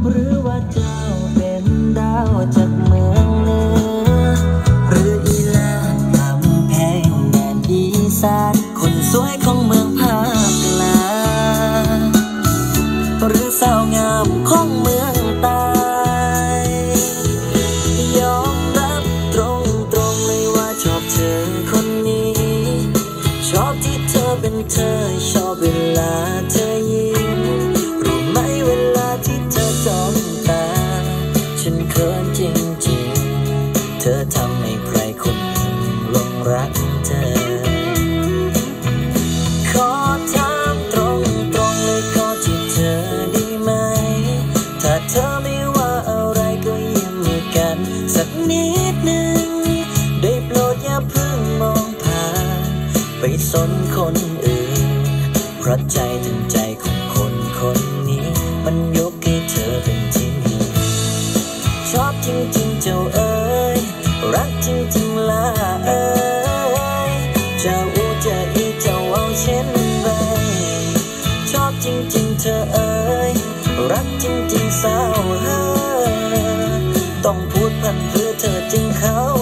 หรือว่าเจ้าเป็นดาวจากเมืองเหนือหรืออีลากำแพงแดนอีสานคนสวยของเมืองภาคกลางหรือสาวงามของเมืองใต้ยอมรับตรงเลยว่าชอบเธอคนนี้ชอบที่เธอเป็นเธอชอบเวลาเธอยิ้มรู้ไหมเวลาที่เธอจ้องตาฉันเขินจริงๆเธอทำให้ใครคนหนึ่งหลงรักเธอขอถามตรงเลยขอที่เธอได้ไหมถ้าเธอไม่ว่าอะไรก็ยิ้มกันสักนิดหนึ่งได้โปรดอย่าเพิ่งมองผ่านไปสนคนอื่นเพราะใจถึงใจของคนนี้มันยกให้เธอเป็นที่หนึ่งชอบจริงๆเจ้าเอ๋ยรักจริงๆล่ะเอ๋ยจะอูจะอีจะเอาเช่นไรชอบจริงๆเธอเอ๋ยรักจริงๆสาวเอ๋ยต้องพูดพันเพื่อเธอจึงเข้า